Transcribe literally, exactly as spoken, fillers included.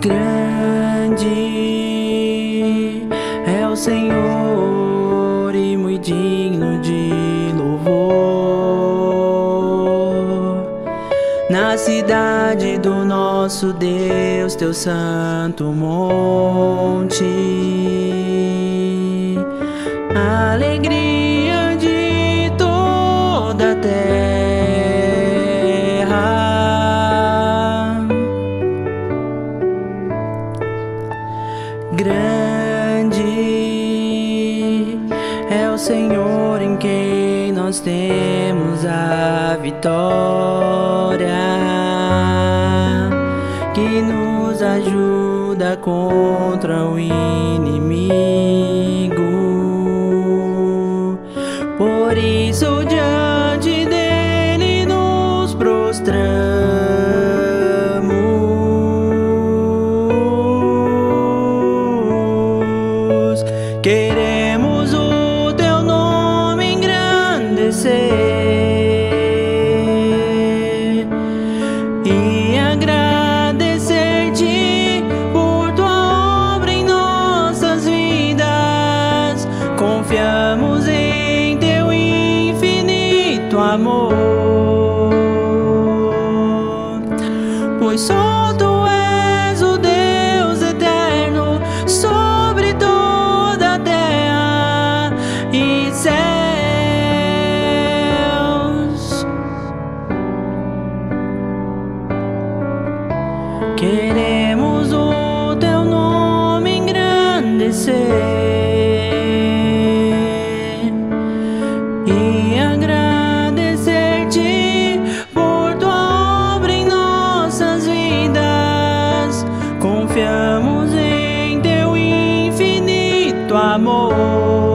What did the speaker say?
Grande é o Senhor e muito digno de louvor. Na cidade do nosso Deus, teu santo monte, a alegria de toda a terra. Grande é o Senhor em quem nós temos a vitória, que nos ajuda contra o inimigo. Por isso diante dele nos prostramos. Queremos o teu nome engrandecer e agradecer-te por tua obra em nossas vidas. Confiamos em teu infinito amor, pois só tu és o Deus eterno sobre toda a terra e céus. Queremos o teu nome engrandecer e agradecer-te por tua obra em nossas vidas. Confiamos em teu infinito amor.